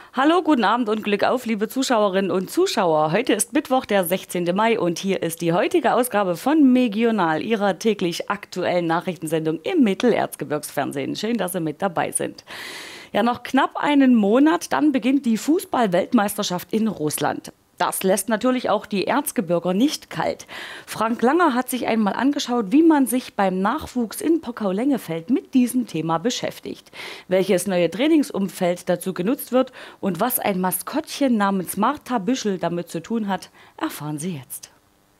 Hallo, guten Abend und Glück auf, liebe Zuschauerinnen und Zuschauer. Heute ist Mittwoch, der 16. Mai und hier ist die heutige Ausgabe von Megional, Ihrer täglich aktuellen Nachrichtensendung im Mittelerzgebirgsfernsehen. Schön, dass Sie mit dabei sind. Ja, noch knapp einen Monat, dann beginnt die Fußball-Weltmeisterschaft in Russland. Das lässt natürlich auch die Erzgebirger nicht kalt. Frank Langer hat sich einmal angeschaut, wie man sich beim Nachwuchs in Pockau-Lengefeld mit diesem Thema beschäftigt. Welches neue Trainingsumfeld dazu genutzt wird und was ein Maskottchen namens Martha Büschel damit zu tun hat, erfahren Sie jetzt.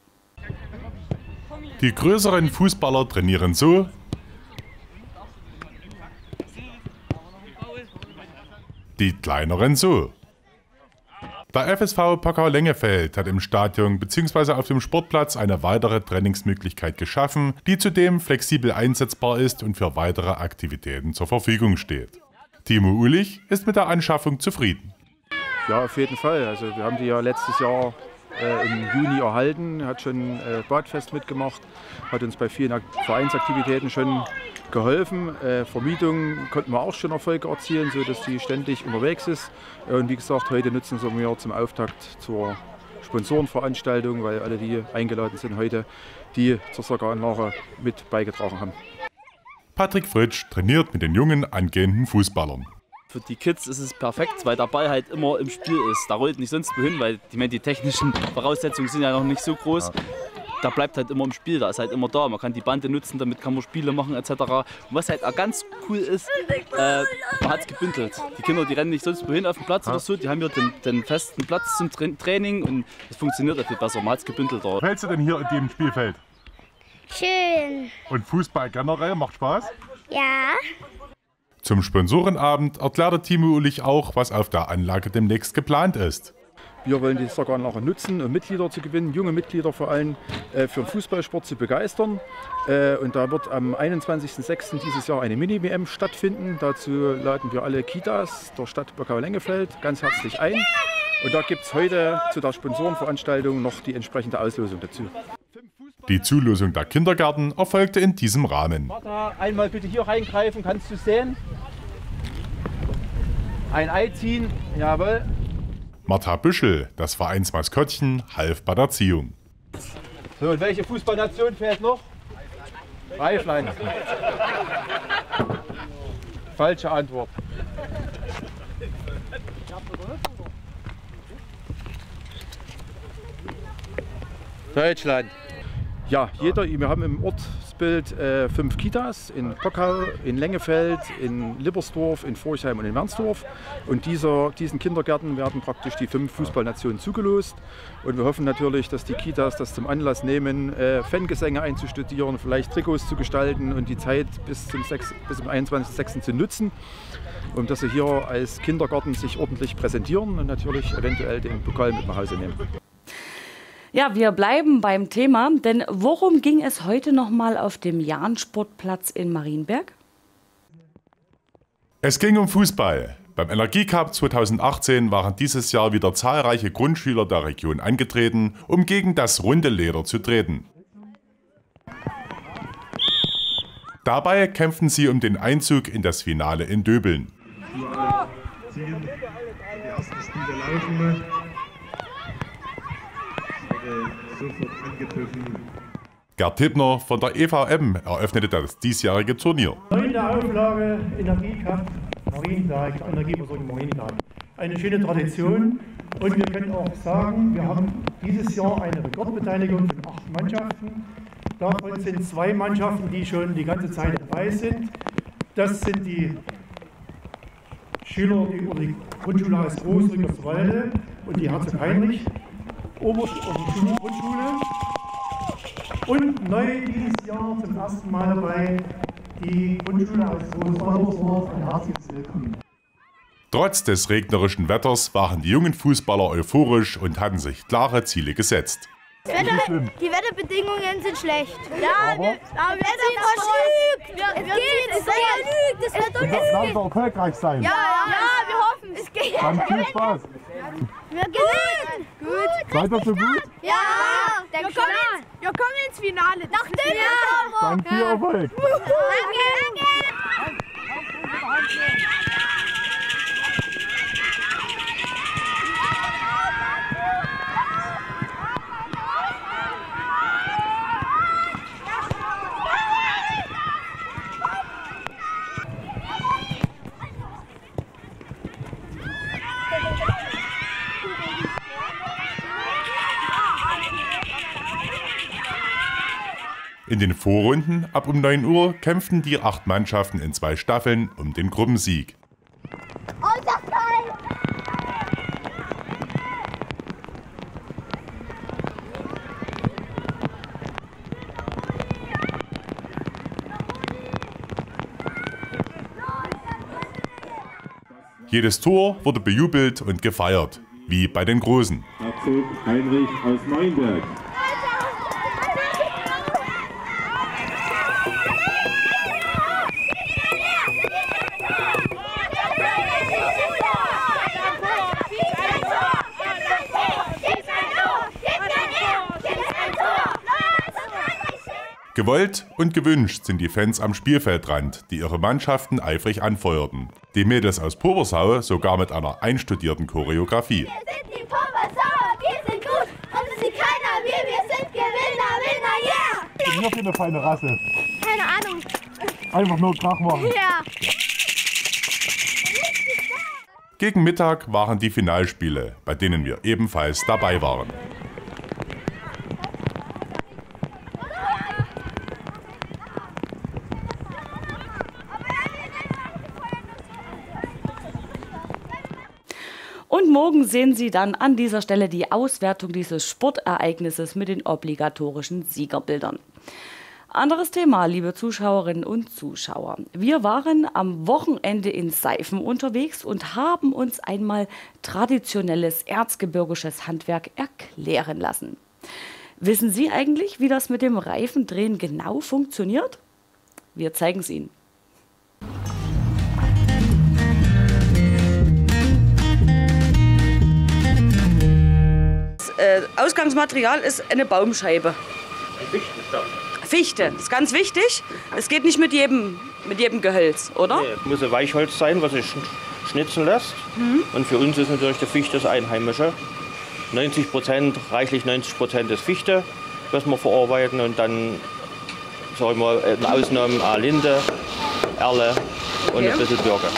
Die größeren Fußballer trainieren so, die kleineren so. Der FSV Pockau-Lengefeld hat im Stadion bzw. auf dem Sportplatz eine weitere Trainingsmöglichkeit geschaffen, die zudem flexibel einsetzbar ist und für weitere Aktivitäten zur Verfügung steht. Timo Uhlich ist mit der Anschaffung zufrieden. Ja, auf jeden Fall. Also wir haben die ja letztes Jahr im Juni erhalten, hat schon Badfest mitgemacht, hat uns bei vielen Vereinsaktivitäten schon geholfen. Vermietung konnten wir auch schon Erfolge erzielen, sodass die ständig unterwegs ist. Und wie gesagt, heute nutzen sie wir zum Auftakt zur Sponsorenveranstaltung, weil alle, die eingeladen sind heute, die zur Socceranlage mit beigetragen haben. Patrick Fritsch trainiert mit den jungen angehenden Fußballern. Für die Kids ist es perfekt, weil der Ball halt immer im Spiel ist. Da rollt nicht sonst wohin, weil die technischen Voraussetzungen sind ja noch nicht so groß. Ja. Da bleibt halt immer im Spiel, da ist halt immer da. Man kann die Bande nutzen, damit kann man Spiele machen etc. Und was halt auch ganz cool ist, man hat es gebündelt. Die Kinder, die rennen nicht sonst wohin auf dem Platz oder so, die haben hier den festen Platz zum Training und es funktioniert viel besser. Man hat es gebündelt. Fällst du denn hier in dem Spielfeld? Schön. Und Fußball generell macht Spaß? Ja. Zum Sponsorenabend erklärte Timo Uhlich auch, was auf der Anlage demnächst geplant ist. Wir wollen die Socceranlage nutzen, um Mitglieder zu gewinnen, junge Mitglieder vor allem für den Fußballsport zu begeistern. Und da wird am 21.06. dieses Jahr eine Mini-WM stattfinden. Dazu laden wir alle Kitas der Stadt Pockau-Lengefeld ganz herzlich ein. Und da gibt es heute zu der Sponsorenveranstaltung noch die entsprechende Auslosung dazu. Die Zulosung der Kindergärten erfolgte in diesem Rahmen. Martha, einmal bitte hier reingreifen, kannst du sehen? Ein Ei ziehen, jawohl. Martha Büschel, das Vereinsmaskottchen, half bei der Ziehung. So, und welche Fußballnation fehlt noch? Reiflein. Falsche Antwort. Deutschland. Ja, wir haben im Ortsbild 5 Kitas in Pockau, in Lengefeld, in Lippersdorf, in Forchheim und in Wernsdorf. Und diesen Kindergärten werden praktisch die 5 Fußballnationen zugelost. Und wir hoffen natürlich, dass die Kitas das zum Anlass nehmen, Fangesänge einzustudieren, vielleicht Trikots zu gestalten und die Zeit bis zum 21.06. zu nutzen, um dass sie hier als Kindergarten sich ordentlich präsentieren und natürlich eventuell den Pokal mit nach Hause nehmen. Ja, wir bleiben beim Thema, denn worum ging es heute nochmal auf dem Jahn-Sportplatz in Marienberg? Es ging um Fußball. Beim Energiecup 2018 waren dieses Jahr wieder zahlreiche Grundschüler der Region angetreten, um gegen das runde Leder zu treten. Dabei kämpften sie um den Einzug in das Finale in Döbeln. Die ersten Spiele laufen. Sofort angepfiffen. Gerd Tippner von der EVM eröffnete das diesjährige Turnier. 9. Auflage Energiecup Marienberg, Energieversorgung Marienberg. Eine schöne Tradition und wir können auch sagen, wir haben dieses Jahr eine Rekordbeteiligung von 8 Mannschaften. Davon sind 2 Mannschaften, die schon die ganze Zeit dabei sind. Das sind die Schüler über die Grundschule aus Großrückerswalde und die Herzog-Heinrich Grundschule. Und neu dieses Jahr zum ersten Mal dabei die Grundschule aus Groß-Waltersdorf. Ein herzliches Willkommen. Trotz des regnerischen Wetters waren die jungen Fußballer euphorisch und hatten sich klare Ziele gesetzt. Die Wetterbedingungen sind schlecht. Ja, aber das Wetter lügt. Es lügt. Das Wetter lügt. Das wird erfolgreich sein. Ja, wir hoffen. Es geht. Dann viel Spaß. Wir gewinnen. Gut. Seid ihr so gut? Ja. Wir kommen ins Finale. Nach dem Jahr. Dann viel Erfolg. Danke. In den Vorrunden ab um 9 Uhr kämpften die 8 Mannschaften in 2 Staffeln um den Gruppensieg. Oh, ist das geil! Jedes Tor wurde bejubelt und gefeiert, wie bei den Großen. Herzog Heinrich aus Neuenberg. Gewollt und gewünscht sind die Fans am Spielfeldrand, die ihre Mannschaften eifrig anfeuerten. Die Mädels aus Poversau sogar mit einer einstudierten Choreografie. Wir sind die Poversauer, wir sind gut und es sieht keiner wir sind Gewinner, Winner, yeah! Was ist noch für eine feine Rasse? Keine Ahnung. Einfach nur Krach machen. Ja. Gegen Mittag waren die Finalspiele, bei denen wir ebenfalls dabei waren. Und morgen sehen Sie dann an dieser Stelle die Auswertung dieses Sportereignisses mit den obligatorischen Siegerbildern. Anderes Thema, liebe Zuschauerinnen und Zuschauer. Wir waren am Wochenende in Seifen unterwegs und haben uns einmal traditionelles erzgebirgisches Handwerk erklären lassen. Wissen Sie eigentlich, wie das mit dem Reifendrehen genau funktioniert? Wir zeigen es Ihnen. Ausgangsmaterial ist eine Baumscheibe. Fichte, das ist ganz wichtig. Es geht nicht mit jedem Gehölz, oder? Nee, es muss ein Weichholz sein, was sich schnitzen lässt. Und für uns ist natürlich der Fichte das Einheimische. 90%, reichlich 90% ist Fichte, was wir verarbeiten. Und dann, sagen wir, in Ausnahmen Linde, Erle und ein bisschen Birke.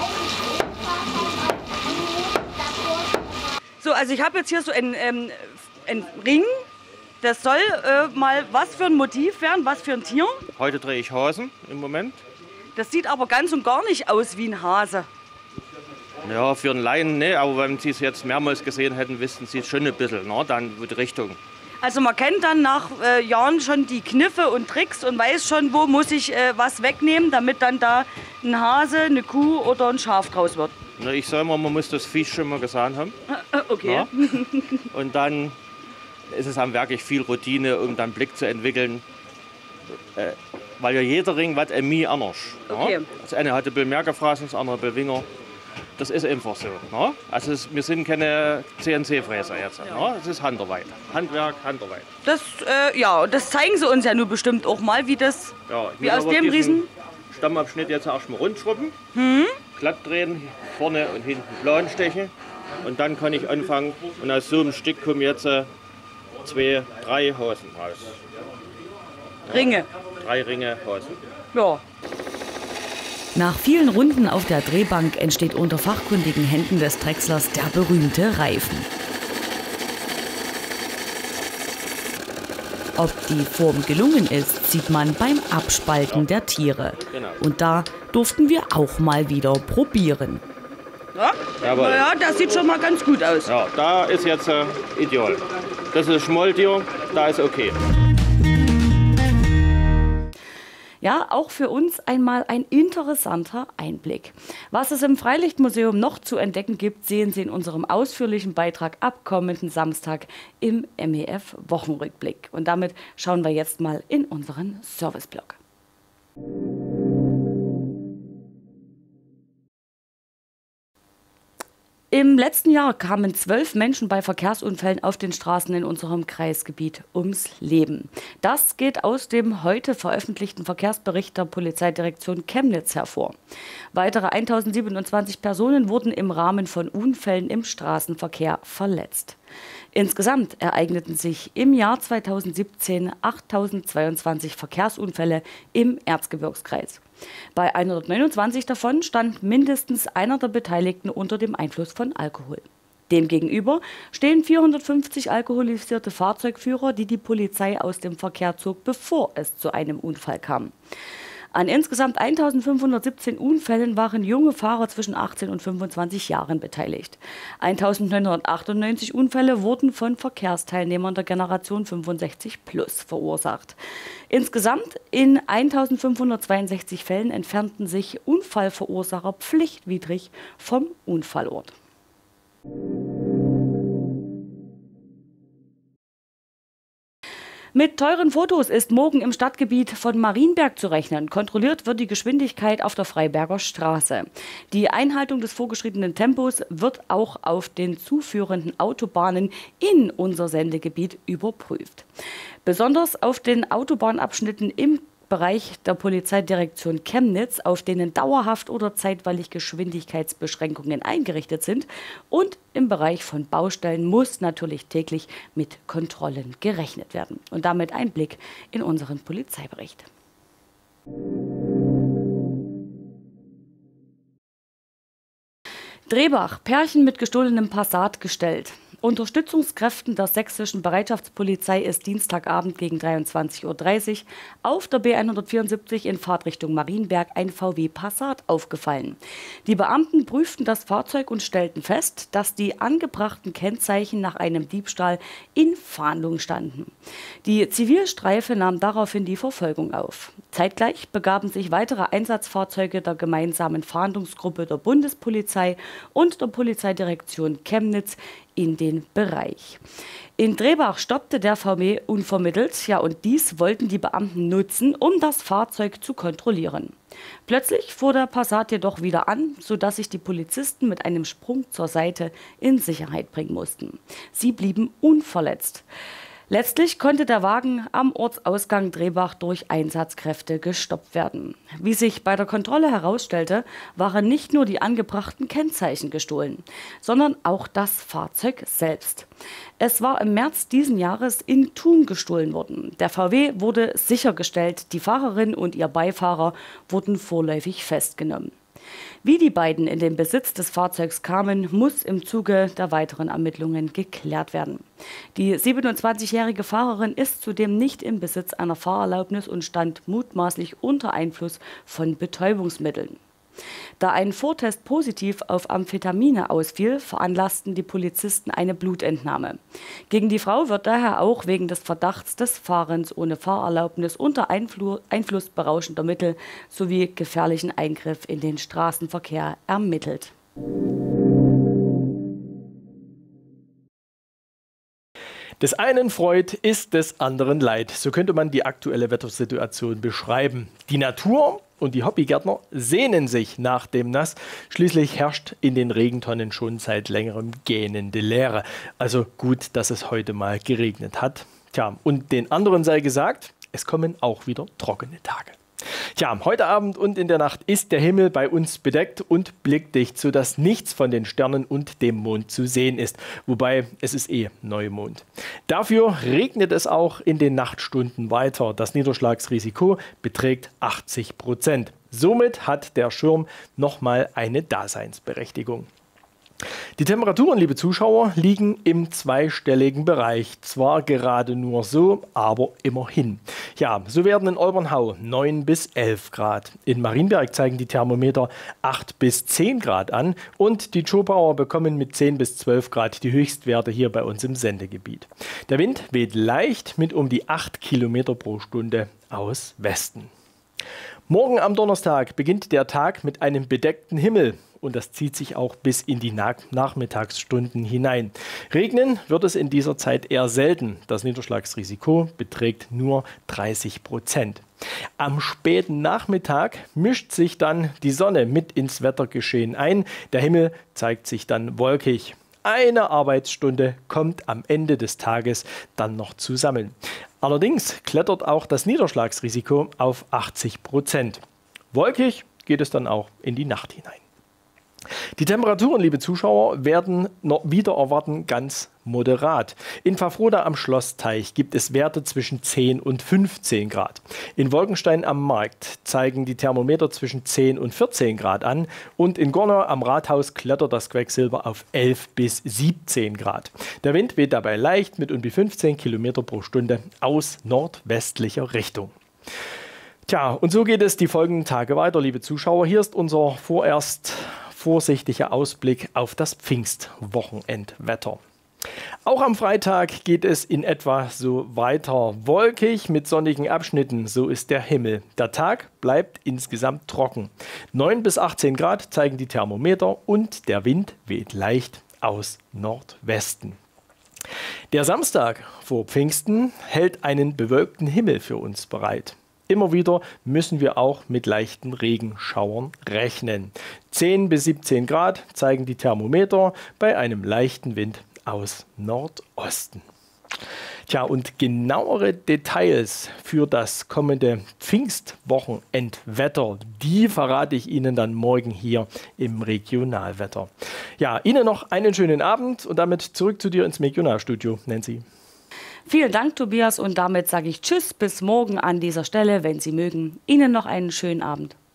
So, also ich habe jetzt hier so einen Ring. Das soll mal was für ein Motiv werden, was für ein Tier. Heute drehe ich Hasen im Moment. Das sieht aber ganz und gar nicht aus wie ein Hase. Ja, für einen Laien, ne, aber wenn Sie es jetzt mehrmals gesehen hätten, wüssten Sie es schon ein bisschen, ne, dann die Richtung. Also man kennt dann nach Jahren schon die Kniffe und Tricks und weiß schon, wo muss ich was wegnehmen, damit dann da ein Hase, eine Kuh oder ein Schaf draus wird. Na, ich sage mal, man muss das Viech schon mal gesehen haben. Okay. Ja? Und dann ist es dann wirklich viel Routine, um dann Blick zu entwickeln. Weil ja jeder Ring was mir anders. Okay. Ja? Das eine hat ein bisschen mehr gefressen, das andere ein bisschen weniger. Das ist einfach so. Ne? Also wir sind keine CNC-Fräser jetzt. Ja. Ne? Das ist Handarbeit. Handwerk, Handarbeit. Das, ja, das zeigen Sie uns ja nur bestimmt auch mal, wie das, ja, wie aus dem Riesen... Stammabschnitt jetzt erstmal rund schrubben, glatt drehen, vorne und hinten plan stechen. Und dann kann ich anfangen und aus so einem Stück kommen jetzt 2, 3 Hosen raus. Ja? Ringe. 3 Ringe Hosen. Ja. Nach vielen Runden auf der Drehbank entsteht unter fachkundigen Händen des Drechslers der berühmte Reifen. Ob die Form gelungen ist, sieht man beim Abspalten der Tiere. Genau. Und da durften wir auch mal wieder probieren. Ja? Jawohl. Ja, das sieht schon mal ganz gut aus. Ja, da ist jetzt ideal. Das ist Schmolltier, da ist okay. Ja, auch für uns einmal ein interessanter Einblick. Was es im Freilichtmuseum noch zu entdecken gibt, sehen Sie in unserem ausführlichen Beitrag ab kommenden Samstag im MEF Wochenrückblick. Und damit schauen wir jetzt mal in unseren Serviceblog. Im letzten Jahr kamen 12 Menschen bei Verkehrsunfällen auf den Straßen in unserem Kreisgebiet ums Leben. Das geht aus dem heute veröffentlichten Verkehrsbericht der Polizeidirektion Chemnitz hervor. Weitere 1027 Personen wurden im Rahmen von Unfällen im Straßenverkehr verletzt. Insgesamt ereigneten sich im Jahr 2017 8.022 Verkehrsunfälle im Erzgebirgskreis. Bei 129 davon stand mindestens einer der Beteiligten unter dem Einfluss von Alkohol. Demgegenüber stehen 450 alkoholisierte Fahrzeugführer, die die Polizei aus dem Verkehr zog, bevor es zu einem Unfall kam. An insgesamt 1517 Unfällen waren junge Fahrer zwischen 18 und 25 Jahren beteiligt. 1998 Unfälle wurden von Verkehrsteilnehmern der Generation 65 plus verursacht. Insgesamt in 1562 Fällen entfernten sich Unfallverursacher pflichtwidrig vom Unfallort. Mit teuren Fotos ist morgen im Stadtgebiet von Marienberg zu rechnen. Kontrolliert wird die Geschwindigkeit auf der Freiberger Straße. Die Einhaltung des vorgeschriebenen Tempos wird auch auf den zuführenden Autobahnen in unser Sendegebiet überprüft. Besonders auf den Autobahnabschnitten im Bereich der Polizeidirektion Chemnitz, auf denen dauerhaft oder zeitweilig Geschwindigkeitsbeschränkungen eingerichtet sind, und im Bereich von Baustellen muss natürlich täglich mit Kontrollen gerechnet werden. Und damit ein Blick in unseren Polizeibericht. Drehbach, Pärchen mit gestohlenem Passat gestellt. Unterstützungskräften der sächsischen Bereitschaftspolizei ist Dienstagabend gegen 23:30 Uhr auf der B174 in Fahrtrichtung Marienberg ein VW Passat aufgefallen. Die Beamten prüften das Fahrzeug und stellten fest, dass die angebrachten Kennzeichen nach einem Diebstahl in Fahndung standen. Die Zivilstreife nahm daraufhin die Verfolgung auf. Zeitgleich begaben sich weitere Einsatzfahrzeuge der gemeinsamen Fahndungsgruppe der Bundespolizei und der Polizeidirektion Chemnitz in den Bereich. In Drehbach stoppte der VW unvermittelt, und dies wollten die Beamten nutzen, um das Fahrzeug zu kontrollieren. Plötzlich fuhr der Passat jedoch wieder an, sodass sich die Polizisten mit einem Sprung zur Seite in Sicherheit bringen mussten. Sie blieben unverletzt. Letztlich konnte der Wagen am Ortsausgang Drehbach durch Einsatzkräfte gestoppt werden. Wie sich bei der Kontrolle herausstellte, waren nicht nur die angebrachten Kennzeichen gestohlen, sondern auch das Fahrzeug selbst. Es war im März diesen Jahres in Thun gestohlen worden. Der VW wurde sichergestellt, die Fahrerin und ihr Beifahrer wurden vorläufig festgenommen. Wie die beiden in den Besitz des Fahrzeugs kamen, muss im Zuge der weiteren Ermittlungen geklärt werden. Die 27-jährige Fahrerin ist zudem nicht im Besitz einer Fahrerlaubnis und stand mutmaßlich unter Einfluss von Betäubungsmitteln. Da ein Vortest positiv auf Amphetamine ausfiel, veranlassten die Polizisten eine Blutentnahme. Gegen die Frau wird daher auch wegen des Verdachts des Fahrens ohne Fahrerlaubnis unter Einfluss berauschender Mittel sowie gefährlichen Eingriff in den Straßenverkehr ermittelt. Des einen Freud ist des anderen Leid. So könnte man die aktuelle Wettersituation beschreiben. Die Natur und die Hobbygärtner sehnen sich nach dem Nass. Schließlich herrscht in den Regentonnen schon seit längerem gähnende Leere. Also gut, dass es heute mal geregnet hat. Tja, und den anderen sei gesagt, es kommen auch wieder trockene Tage. Tja, heute Abend und in der Nacht ist der Himmel bei uns bedeckt und blickdicht, sodass nichts von den Sternen und dem Mond zu sehen ist. Wobei, es ist Neumond. Dafür regnet es auch in den Nachtstunden weiter. Das Niederschlagsrisiko beträgt 80%. Somit hat der Schirm nochmal eine Daseinsberechtigung. Die Temperaturen, liebe Zuschauer, liegen im zweistelligen Bereich. Zwar gerade nur so, aber immerhin. Ja, so werden in Olbernhau 9 bis 11 Grad. In Marienberg zeigen die Thermometer 8 bis 10 Grad an. Und die Zschopauer bekommen mit 10 bis 12 Grad die Höchstwerte hier bei uns im Sendegebiet. Der Wind weht leicht mit um die 8 Kilometer pro Stunde aus Westen. Morgen am Donnerstag beginnt der Tag mit einem bedeckten Himmel. Und das zieht sich auch bis in die Nachmittagsstunden hinein. Regnen wird es in dieser Zeit eher selten. Das Niederschlagsrisiko beträgt nur 30%. Am späten Nachmittag mischt sich dann die Sonne mit ins Wettergeschehen ein. Der Himmel zeigt sich dann wolkig. Eine Arbeitsstunde kommt am Ende des Tages dann noch zusammen. Allerdings klettert auch das Niederschlagsrisiko auf 80%. Wolkig geht es dann auch in die Nacht hinein. Die Temperaturen, liebe Zuschauer, werden noch wieder erwarten ganz moderat. In Pfaffroda am Schlossteich gibt es Werte zwischen 10 und 15 Grad. In Wolkenstein am Markt zeigen die Thermometer zwischen 10 und 14 Grad an. Und in Gornau am Rathaus klettert das Quecksilber auf 11 bis 17 Grad. Der Wind weht dabei leicht mit um die 15 Kilometer pro Stunde aus nordwestlicher Richtung. Tja, und so geht es die folgenden Tage weiter, liebe Zuschauer. Hier ist unser vorerst vorsichtiger Ausblick auf das Pfingstwochenendwetter. Auch am Freitag geht es in etwa so weiter. Wolkig mit sonnigen Abschnitten, so ist der Himmel. Der Tag bleibt insgesamt trocken. 9 bis 18 Grad zeigen die Thermometer und der Wind weht leicht aus Nordwesten. Der Samstag vor Pfingsten hält einen bewölkten Himmel für uns bereit. Immer wieder müssen wir auch mit leichten Regenschauern rechnen. 10 bis 17 Grad zeigen die Thermometer bei einem leichten Wind aus Nordosten. Tja, und genauere Details für das kommende Pfingstwochenendwetter, die verrate ich Ihnen dann morgen hier im Regionalwetter. Ja, Ihnen noch einen schönen Abend und damit zurück zu dir ins Regionalstudio, Nancy. Vielen Dank, Tobias, und damit sage ich Tschüss, bis morgen an dieser Stelle, wenn Sie mögen. Ihnen noch einen schönen Abend.